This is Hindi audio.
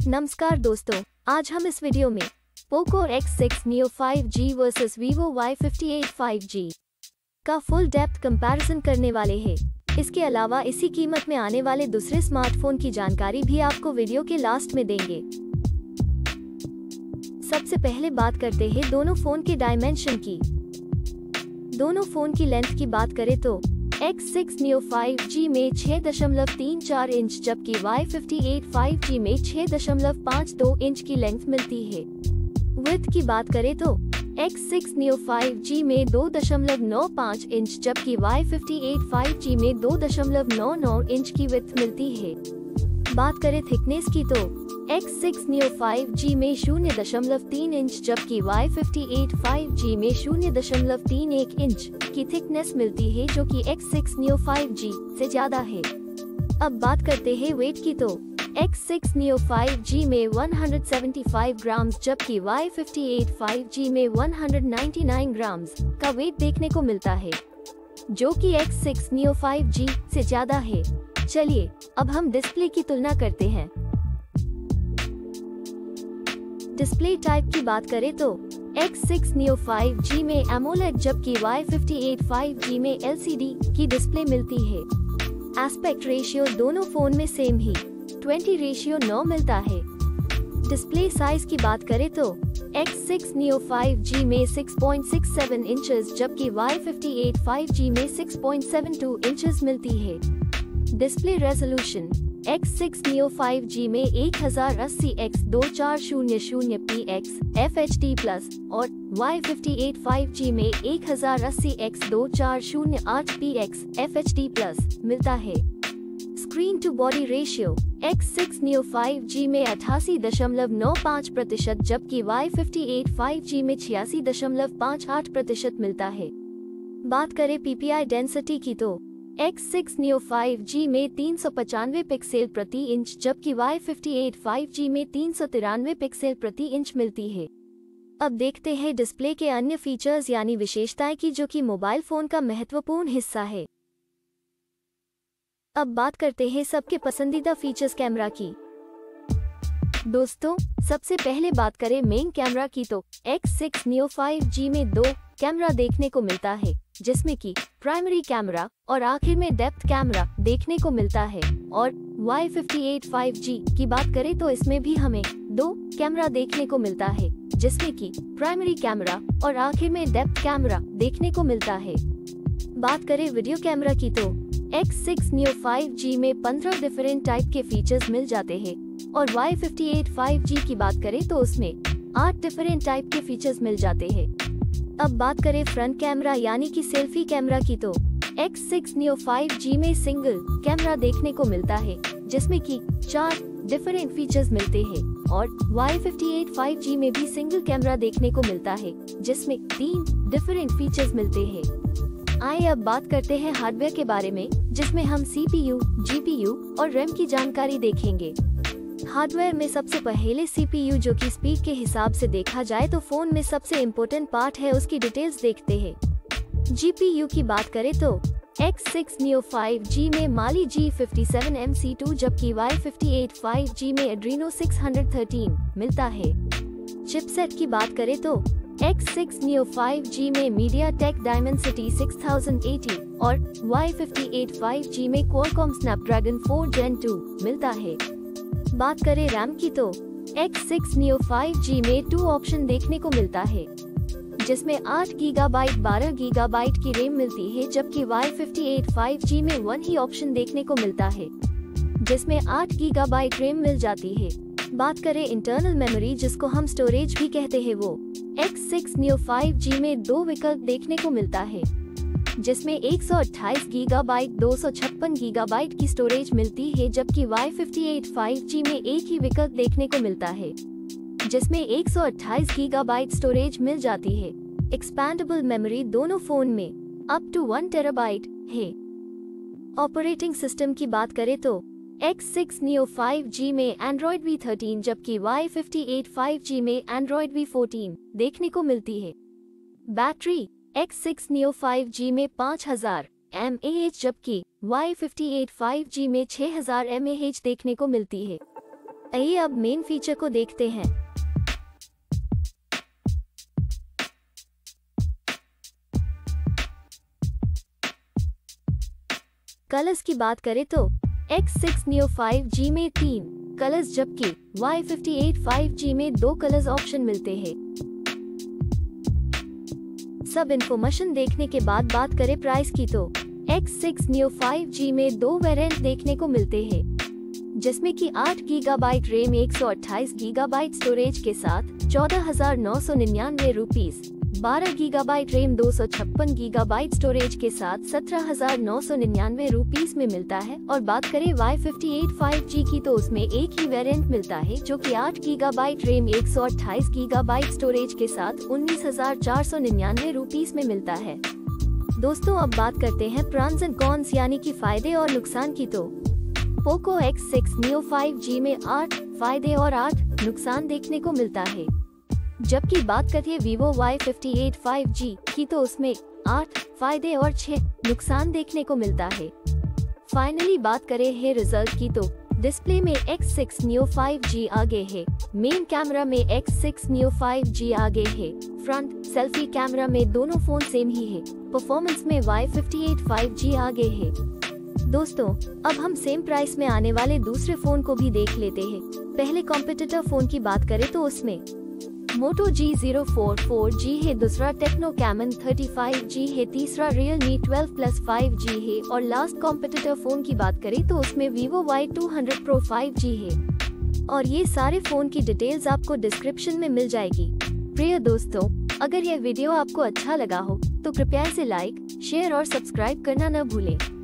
नमस्कार दोस्तों, आज हम इस वीडियो में Poco X6 Neo 5G versus Vivo Y58 5G का फुल डेप्थ कंपैरिजन करने वाले हैं। इसके अलावा इसी कीमत में आने वाले दूसरे स्मार्टफोन की जानकारी भी आपको वीडियो के लास्ट में देंगे। सबसे पहले बात करते हैं दोनों फोन के डायमेंशन की। दोनों फोन की लेंथ की बात करें तो X6 Neo 5G में 6.34 इंच जबकि Y58 5G में 6.52 इंच की लेंथ मिलती है। विड्थ की बात करें तो X6 Neo 5G में 2.95 इंच जबकि Y58 5G में 2.99 इंच की विड्थ मिलती है। बात करें थिकनेस की तो X6 Neo 5G में 0.3 इंच जबकि Y58 5G में 0.31 इंच की थिकनेस मिलती है, जो कि X6 Neo 5G से ज्यादा है। अब बात करते हैं वेट की तो X6 Neo 5G में 175 ग्राम जबकि Y58 5G में 199 ग्राम का वेट देखने को मिलता है, जो कि X6 Neo 5G से ज्यादा है। चलिए अब हम डिस्प्ले की तुलना करते हैं। डिस्प्ले टाइप की बात करें तो X6 Neo 5G में AMOLED जबकि Y58 5G में LCD की डिस्प्ले मिलती है। एस्पेक्ट रेशियो दोनों फोन में सेम ही 20:9 मिलता है। डिस्प्ले साइज की बात करें तो X6 Neo 5G में 6.67 इंचेस जबकि Y58 5G में 6.72 इंचेस मिलती है। Display resolution X6 Neo 5G में 1080x2400px FHD+ और Y58 5G में 1080x2408px FHD+ मिलता है। Screen to body ratio X6 Neo 5G में 88.95% जबकि Y58 5G में 86.58% मिलता है। बात करें PPI डेंसिटी की तो X6 Neo 5G में 395 पिक्सल प्रति इंच जबकि Y58 5G में 393 पिक्सल प्रति इंच मिलती है। अब देखते हैं डिस्प्ले के अन्य फीचर्स यानी विशेषताएं की, जो कि मोबाइल फोन का महत्वपूर्ण हिस्सा है। अब बात करते हैं सबके पसंदीदा फीचर्स कैमरा की। दोस्तों, सबसे पहले बात करें मेन कैमरा की तो X6 Neo 5G में 2 कैमरा देखने को मिलता है, जिसमें कि प्राइमरी कैमरा और आखिर में डेप्थ कैमरा देखने को मिलता है। और Y58 5G की बात करें तो इसमें भी हमें 2 कैमरा देखने को मिलता है, जिसमें कि प्राइमरी कैमरा और आखिर में डेप्थ कैमरा देखने को मिलता है। बात करें वीडियो कैमरा की तो X6 Neo 5G में 15 डिफरेंट टाइप के फीचर्स मिल जाते हैं और Y58 5G की बात करें तो उसमें 8 डिफरेंट टाइप के फीचर्स मिल जाते हैं। अब बात करें फ्रंट कैमरा यानी कि सेल्फी कैमरा की तो X6 Neo 5G में सिंगल कैमरा देखने को मिलता है, जिसमें कि 4 डिफरेंट फीचर्स मिलते हैं और Y58 5G में भी सिंगल कैमरा देखने को मिलता है, जिसमें 3 डिफरेंट फीचर्स मिलते हैं। आइए अब बात करते हैं हार्डवेयर के बारे में, जिसमें हम CPU, GPU और RAM की जानकारी देखेंगे। हार्डवेयर में सबसे पहले CPU, जो कि स्पीड के हिसाब से देखा जाए तो फोन में सबसे इम्पोर्टेंट पार्ट है, उसकी डिटेल्स देखते हैं। GPU की बात करें तो X6 Neo 5G में Mali G57MC2 जबकि Y58 5G में Adreno 613 मिलता है। चिपसेट की बात करें तो X6 Neo 5G में MediaTek Dimensity 6080 और Y58 5G में Qualcomm Snapdragon 4 Gen 2 मिलता है। बात करें रैम की तो X6 Neo 5G में 2 ऑप्शन देखने को मिलता है, जिसमें 8 GB 12 GB की रैम मिलती है, जबकि Y58 5G में 1 ही ऑप्शन देखने को मिलता है, जिसमें 8 GB रैम मिल जाती है। बात करें इंटरनल मेमोरी, जिसको हम स्टोरेज भी कहते हैं, वो X6 Neo 5G में 2 विकल्प देखने को मिलता है, जिसमें 128 GB 256 GB की स्टोरेज मिलती है, जबकि Y58 5G में एक ही विकल्प देखने को मिलता है, जिसमें 128 GB स्टोरेज मिल जाती है। एक्सपैंडेबल मेमोरी दोनों फोन में अप टू 1 TB है। ऑपरेटिंग सिस्टम की बात करें तो X6 Neo 5G में Android V13 जबकि Y58 5G में Android V14 देखने को मिलती है। बैटरी X6 Neo 5G में 5000 mAh जबकि Y58 5G में 6000 mAh देखने को मिलती है। आइए अब मेन फीचर को देखते हैं। कलर्स की बात करें तो X6 Neo 5G में 3 कलर्स जबकि Y58 5G में 2 कलर्स ऑप्शन मिलते हैं। सब इन्फॉर्मेशन देखने के बाद बात करें प्राइस की तो X6 Neo 5G में 2 वेरिएंट देखने को मिलते हैं, जिसमें कि 8 गीगाबाइट रैम 128 गीगाबाइट स्टोरेज के साथ 14,999 rupees, 12 gigabyte RAM 256 gigabyte storage के साथ 17,999 रुपीस में मिलता है। और बात करें Y58 5G की तो उसमें एक ही वेरिएंट मिलता है, जो कि 8 गीगाबाइट रैम 128 गीगाबाइट स्टोरेज के साथ 19,499 रुपीस में मिलता है। दोस्तों अब बात करते हैं प्रॉन्स एंड कॉन्स यानी कि फायदे और नुकसान की तो पोको X6 Neo 5G में 8 फायदे और 8 नुकसान देखने को मिलता है, जबकि बात करें Vivo Y58 5G की तो उसमें 8 फायदे और 6 नुकसान देखने को मिलता है। फाइनली बात करें है रिजल्ट की तो डिस्प्ले में X6 Neo 5G आगे है, मेन कैमरा में X6 Neo 5G आगे है, फ्रंट सेल्फी कैमरा में दोनों फोन सेम ही है, परफॉर्मेंस में Y58 5G आगे है। दोस्तों अब हम सेम प्राइस में आने वाले दूसरे फोन को भी देख लेते हैं। पहले कॉम्पिटिटर फोन की बात करें तो उसमें Moto G044G है, दूसरा टेक्नो कैमन 35G है, तीसरा Realme 12 Plus 5G है और लास्ट कॉम्पिटिटर फोन की बात करें तो उसमें Vivo Y200 Pro 5G है। और ये सारे फोन की डिटेल्स आपको डिस्क्रिप्शन में मिल जाएगी। प्रिय दोस्तों, अगर यह वीडियो आपको अच्छा लगा हो तो कृपया इसे लाइक, शेयर और सब्सक्राइब करना न भूलें।